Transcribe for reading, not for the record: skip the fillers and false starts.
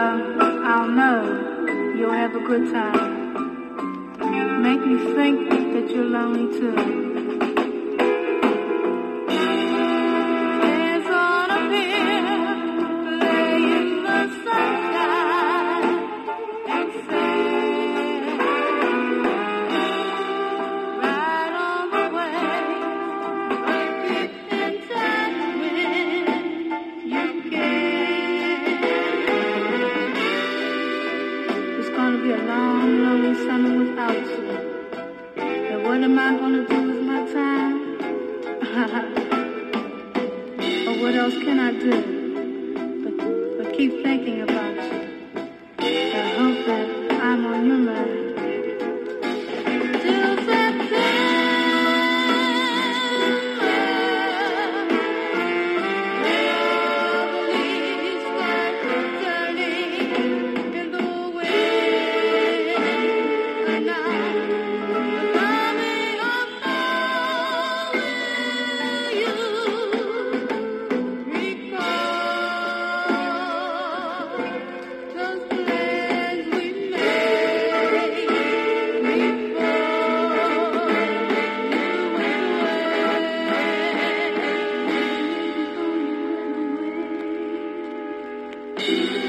I'll know you'll have a good time. Make me think that you're lonely too. There's on a pier, lay in the sunshine and sail right on the way. Keep in touch when you can. It's gonna be a long, lonely summer without you. And what am I gonna do with my time? Or what else can I do but keep thinking about you? I hope that I'm on your mind. Till September, leaves start turning in the wind. And now, coming up for you. Recall those plans we made before you went away.